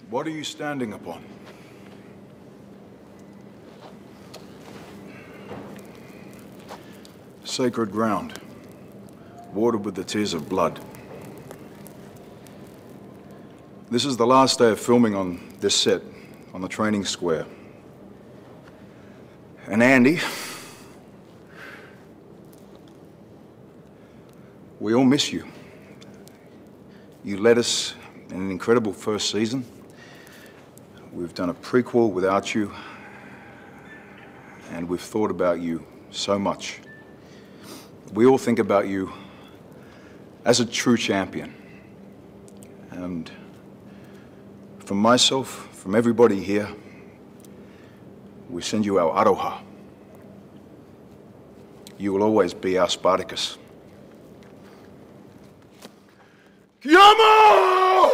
What are you standing upon? Sacred ground, watered with the tears of blood. This is the last day of filming on this set, on the training square. And Andy, we all miss you. You led us in an incredible first season. We've done a prequel without you, and we've thought about you so much. We all think about you as a true champion. And from myself, from everybody here, we send you our aroha. You will always be our Spartacus. Ki amo!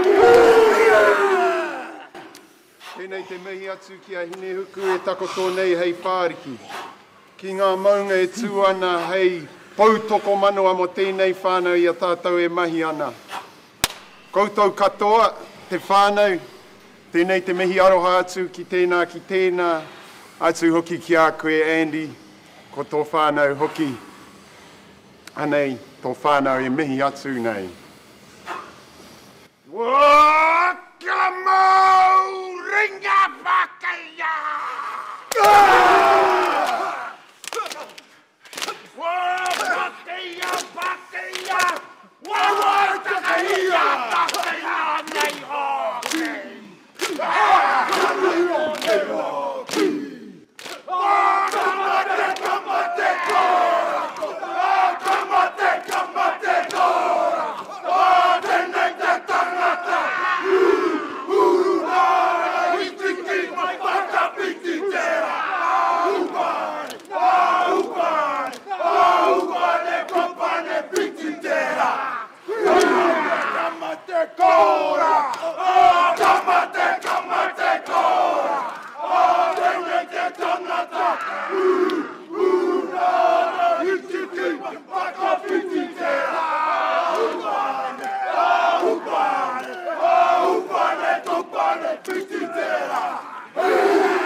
Tēnei te mihi atu ki a hine huku e takoto nei hei whāriki. Ki ngā maunga e tū ana hei pautoko manoa mo tēnei whānau i a tātou e mahi ana. Koutou katoa, te whānau, tēnei te mihi aroha atu ki tēnā atu hoki ki a koe Andy, ko tō whānau hoki. Anei, tō whānau e mihi atu nei. Wakamau ringa bakaya! Hey!